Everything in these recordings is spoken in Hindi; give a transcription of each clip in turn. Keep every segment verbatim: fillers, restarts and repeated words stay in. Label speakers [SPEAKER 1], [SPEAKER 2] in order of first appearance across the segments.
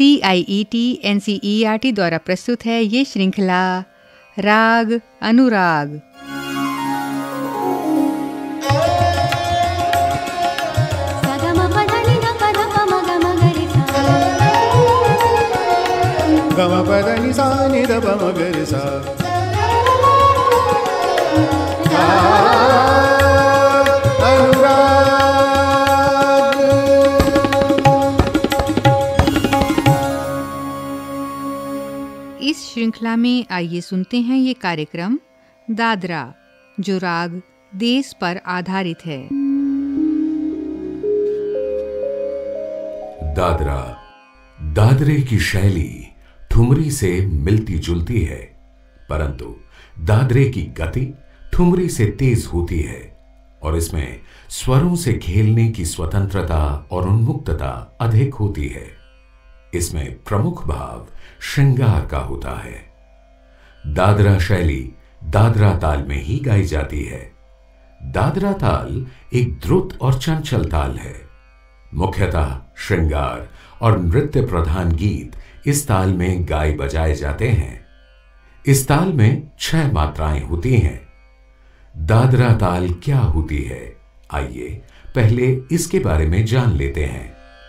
[SPEAKER 1] C I E T N C E R T द्वारा प्रस्तुत है ये श्रृंखला राग अनुराग।
[SPEAKER 2] गम पदनि सा नि द प म ग रे सा।
[SPEAKER 1] इस श्रृंखला में आइए सुनते हैं ये कार्यक्रम दादरा, जो राग देस पर आधारित है।
[SPEAKER 3] दादरा दादरे की शैली ठुमरी से मिलती जुलती है, परंतु दादरे की गति ठुमरी से तेज होती है और इसमें स्वरों से खेलने की स्वतंत्रता और उन्मुक्तता अधिक होती है। इसमें प्रमुख भाव श्रृंगार का होता है। दादरा शैली दादरा ताल में ही गाई जाती है। दादरा ताल एक द्रुत और चंचल ताल है। मुख्यतः श्रृंगार और नृत्य प्रधान गीत इस ताल में गाए बजाए जाते हैं। इस ताल में छह मात्राएं होती हैं। दादरा ताल क्या होती है, आइए पहले इसके बारे में जान लेते हैं।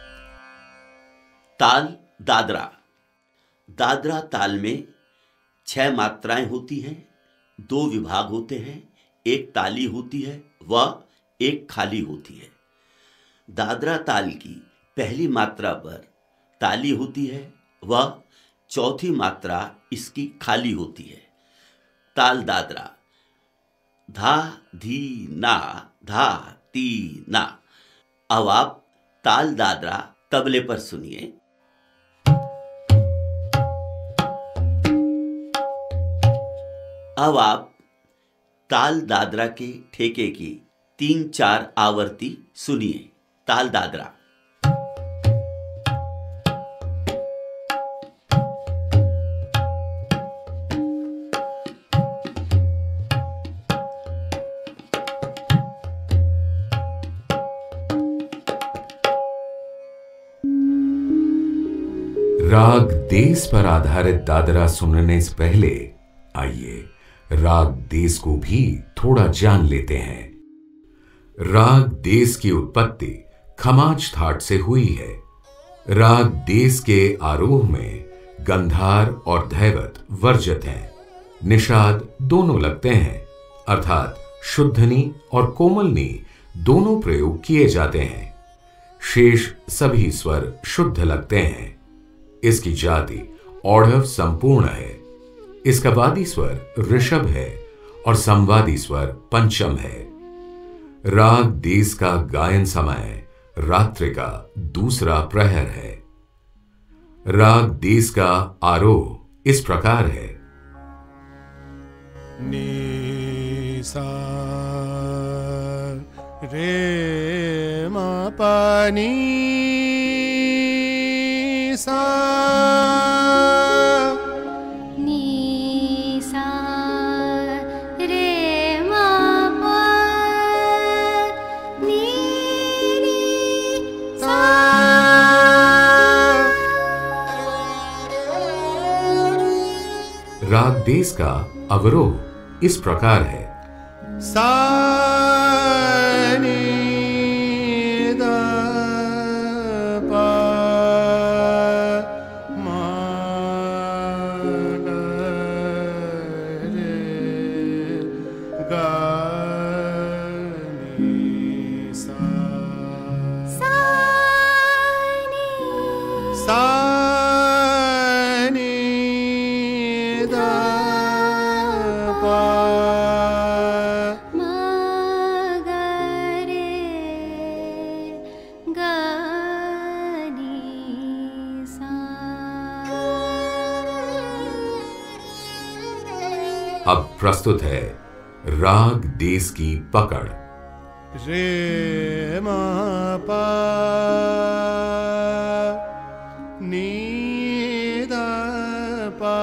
[SPEAKER 4] ताल दादरा। दादरा ताल में छह मात्राएं होती हैं, दो विभाग होते हैं, एक ताली होती है व एक खाली होती है। दादरा ताल की पहली मात्रा पर ताली होती है व चौथी मात्रा इसकी खाली होती है। ताल दादरा धा धी ना धा ती ना। अब आप ताल दादरा तबले पर सुनिए। अब आप ताल दादरा के ठेके की तीन चार आवर्ती सुनिए। ताल दादरा।
[SPEAKER 3] राग देस पर आधारित दादरा सुनने से पहले आइए राग देस को भी थोड़ा जान लेते हैं। राग देस की उत्पत्ति खमाज थाट से हुई है। राग देस के आरोह में गंधार और धैवत वर्जित हैं। निषाद दोनों लगते हैं, अर्थात शुद्धनी और कोमलनी दोनों प्रयोग किए जाते हैं। शेष सभी स्वर शुद्ध लगते हैं। इसकी जाति औढ़व संपूर्ण है। इसका वादी स्वर ऋषभ है और संवादी स्वर पंचम है। राग देस का गायन समय रात्रि का दूसरा प्रहर है। राग देस का आरोह इस प्रकार है।
[SPEAKER 2] नी सा रे मा पा नी सा।
[SPEAKER 5] नी सा रे मा पा नी नी सा।
[SPEAKER 3] राग देस का अवरोह इस प्रकार है।
[SPEAKER 2] सा नी दा पा मा गा रे गा नी सा।
[SPEAKER 5] सा नी
[SPEAKER 2] सा नी दा पा
[SPEAKER 5] मा गा रे गा नी सा।
[SPEAKER 3] अब प्रस्तुत है राग देस की पकड़।
[SPEAKER 2] रे मा पा नी दा पा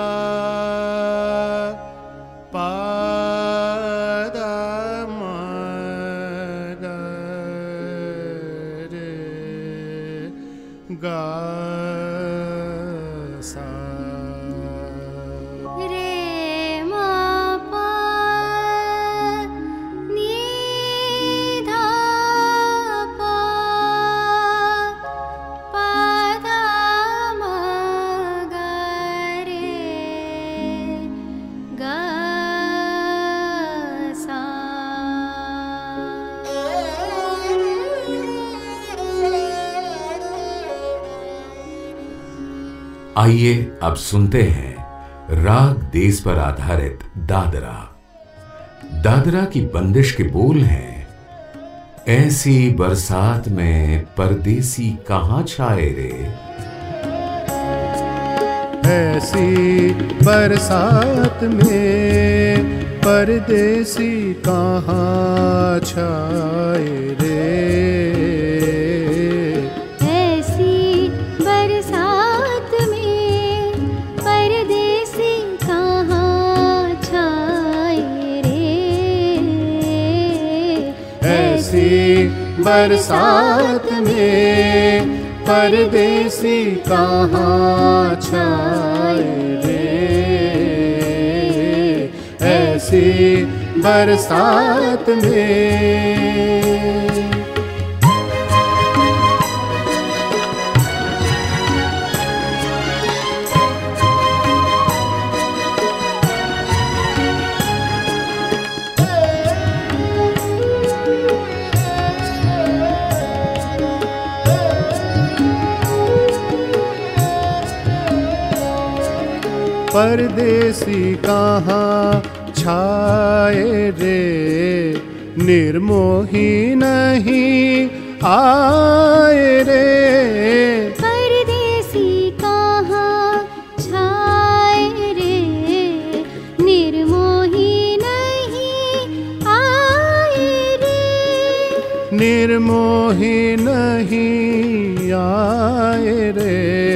[SPEAKER 2] पा दा मा गा रे गा
[SPEAKER 3] आइए अब सुनते हैं राग देस पर आधारित दादरा। दादरा की बंदिश के बोल हैं, ऐसी बरसात में परदेसी कहाँ छाए रे।
[SPEAKER 2] ऐसी बरसात में परदेसी कहाँ छाए रे।
[SPEAKER 5] ऐसी बरसात में परदेसी कहाँ छाए रे।
[SPEAKER 2] ऐसी बरसात में परदेसी कहाँ छाए रे। ऐसी बरसात में। परदेसी कहाँ छाए रे, निर्मोही नहीं आए रे।
[SPEAKER 5] परदेसी कहाँ छाए रे, निर्मोही नहीं आए रे।
[SPEAKER 2] निर्मोही नहीं आए रे।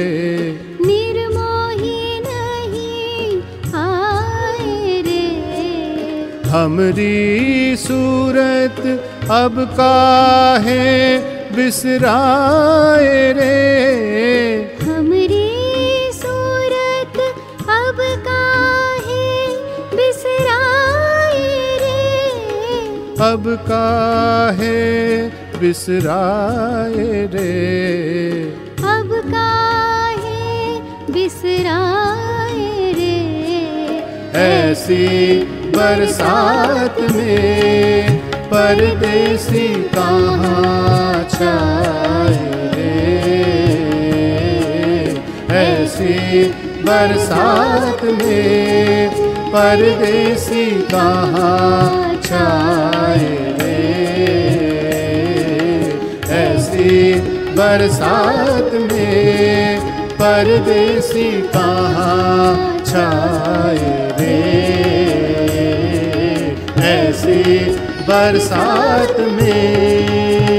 [SPEAKER 2] हमरी सूरत अब काहे बिसराए रे।
[SPEAKER 5] हमरी सूरत अब काहे बिसराए रे।
[SPEAKER 2] अब काहे बिसराए रे।
[SPEAKER 5] अब काहे बिसराए रे।
[SPEAKER 2] ऐसी बरसात में परदेसी कहाँ छाए रे। ऐसी बरसात में परदेसी कहाँ छाए रे। ऐसी बरसात में परदेसी कहाँ छाए रे। ऐसी बरसात में।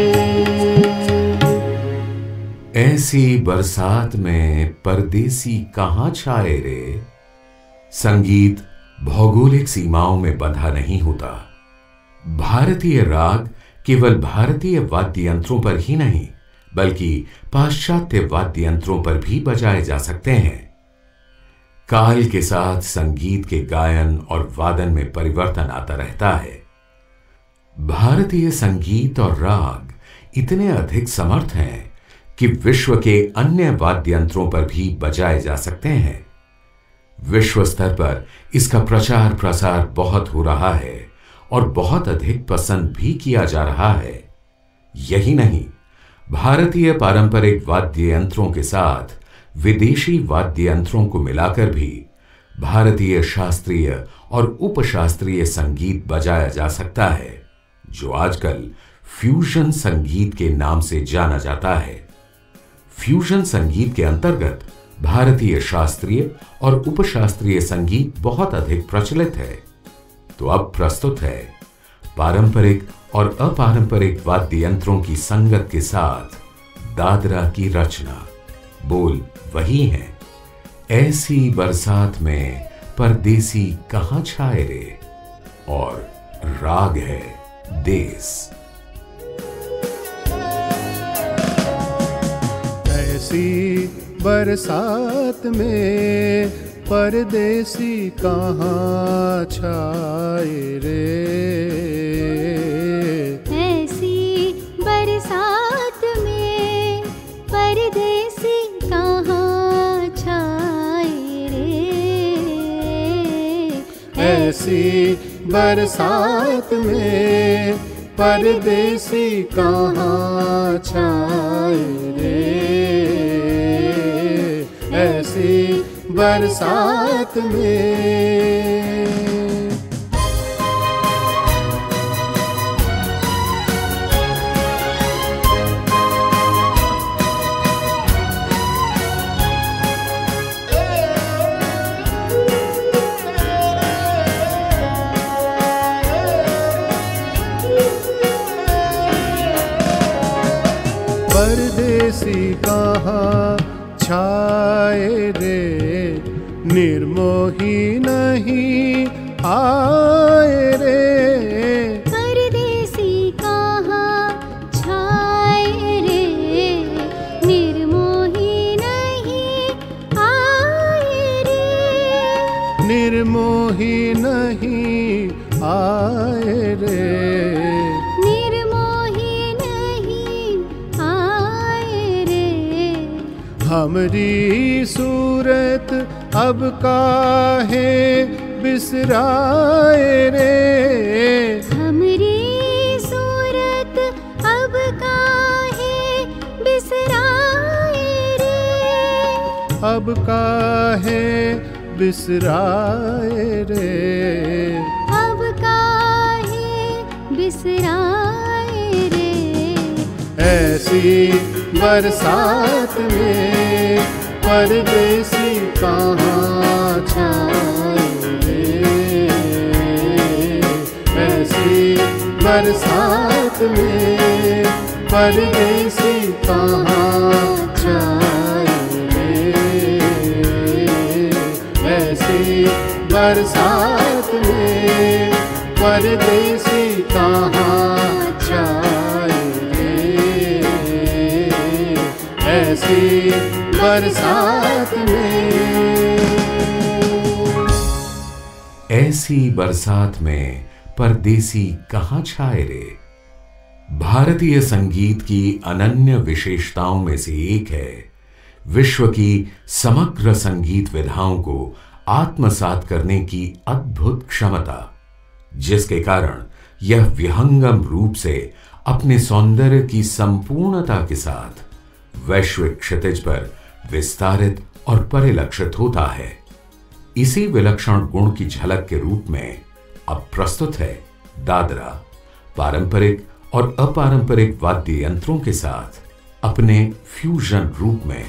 [SPEAKER 3] ऐसी बरसात में परदेसी कहाँ छाए रे। संगीत भौगोलिक सीमाओं में बंधा नहीं होता। भारतीय राग केवल भारतीय वाद्य यंत्रों पर ही नहीं बल्कि पाश्चात्य वाद्य यंत्रों पर भी बजाए जा सकते हैं। काल के साथ संगीत के गायन और वादन में परिवर्तन आता रहता है। भारतीय संगीत और राग इतने अधिक समर्थ हैं कि विश्व के अन्य वाद्य यंत्रों पर भी बजाए जा सकते हैं। विश्व स्तर पर इसका प्रचार प्रसार बहुत हो रहा है और बहुत अधिक पसंद भी किया जा रहा है। यही नहीं, भारतीय पारंपरिक वाद्य यंत्रों के साथ विदेशी वाद्य यंत्रों को मिलाकर भी भारतीय शास्त्रीय और उपशास्त्रीय संगीत बजाया जा सकता है, जो आजकल फ्यूजन संगीत के नाम से जाना जाता है। फ्यूजन संगीत के अंतर्गत भारतीय शास्त्रीय और उपशास्त्रीय संगीत बहुत अधिक प्रचलित है। तो अब प्रस्तुत है पारंपरिक और अपारंपरिक वाद्य यंत्रों की संगत के साथ दादरा की रचना। बोल वही है, ऐसी बरसात में परदेसी कहाँ छाए रे, और राग है देस।
[SPEAKER 2] ऐसी बरसात में परदेसी कहाँ छाए रे।
[SPEAKER 5] ऐसी बरसात में परदेसी कहाँ छाए रे।
[SPEAKER 2] ऐसी बरसात में परदेसी कहाँ छाए रे। ऐसी बरसात में। परदेसी कहाँ छाए रे, निर्मोही नहीं आए रे।
[SPEAKER 5] परदेसी कहाँ छाए रे, निर्मोही नहीं आए रे।
[SPEAKER 2] निर्मोही नहीं आए रे। हमरी सूरत अब काहे बिसराए रे।
[SPEAKER 5] हमरी सूरत अब काहे बिसराए रे।
[SPEAKER 2] अब काहे बिसराए रे।
[SPEAKER 5] अब काहे बिसराए रे।
[SPEAKER 2] ऐसी बरसात में परदेसी कहाँ छाए रे। ऐसी बरसात में परदेसी कहाँ छाए रे। ऐसी बरसात में परदेसी कहाँ छाए रे। ऐसी बरसात में।
[SPEAKER 3] ऐसी बरसात में परदेसी कहाँ छाए रे भारतीय संगीत की अनन्य विशेषताओं में से एक है विश्व की समग्र संगीत विधाओं को आत्मसात करने की अद्भुत क्षमता, जिसके कारण यह विहंगम रूप से अपने सौंदर्य की संपूर्णता के साथ वैश्विक क्षितिज पर विस्तारित और परिलक्षित होता है। इसी विलक्षण गुण की झलक के रूप में अब प्रस्तुत है दादरा, पारंपरिक और अपारंपरिक वाद्य यंत्रों के साथ अपने फ्यूजन रूप में।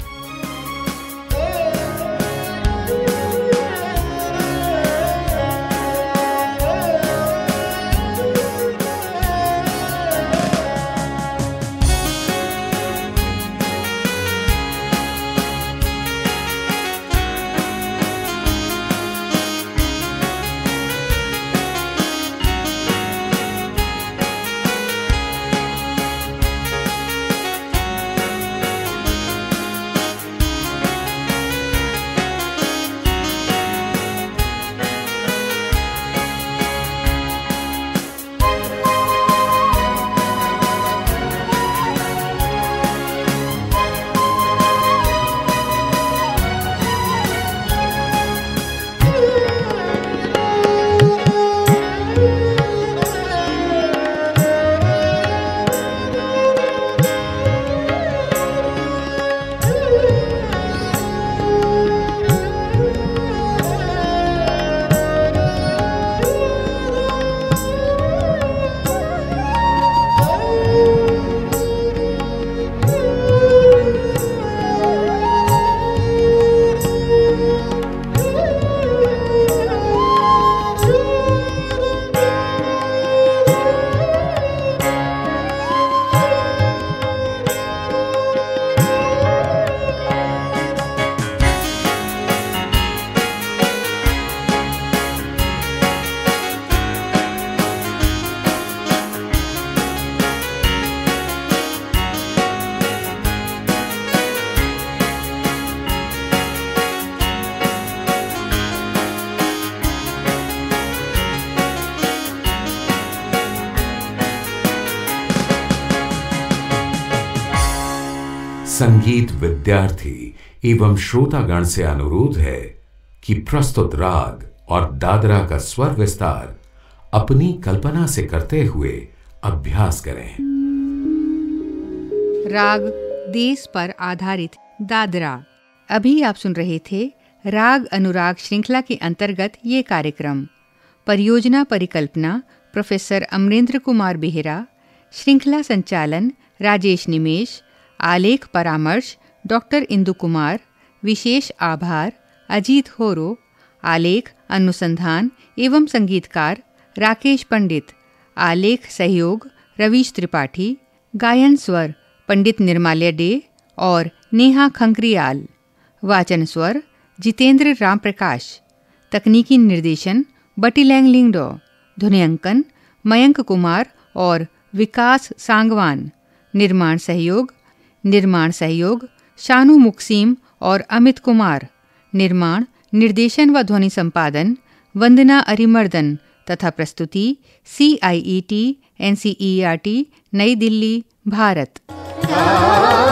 [SPEAKER 3] संगीत विद्यार्थी एवं श्रोतागण से अनुरोध है कि प्रस्तुत राग और दादरा का स्वर विस्तार अपनी कल्पना से करते हुए अभ्यास करें।
[SPEAKER 1] राग देश पर आधारित दादरा। अभी आप सुन रहे थे राग अनुराग श्रृंखला के अंतर्गत ये कार्यक्रम। परियोजना परिकल्पना प्रोफेसर अमरेंद्र कुमार बेहरा, श्रृंखला संचालन राजेश निमेश, आलेख परामर्श डॉक्टर इंदु कुमार, विशेष आभार अजीत होरो, आलेख अनुसंधान एवं संगीतकार राकेश पंडित, आलेख सहयोग रवीश त्रिपाठी, गायन स्वर पंडित निर्माल्य डे और नेहा खंकरियाल, वाचन स्वर जितेंद्र राम प्रकाश, तकनीकी निर्देशन बटीलैंग लिंगडो, ध्वनियांकन मयंक कुमार और विकास सांगवान, निर्माण सहयोग निर्माण सहयोग शानू मुक्सीम और अमित कुमार, निर्माण निर्देशन व ध्वनि संपादन वंदना अरिमर्दन तथा प्रस्तुति C I E T N C E R T New Delhi Bharat.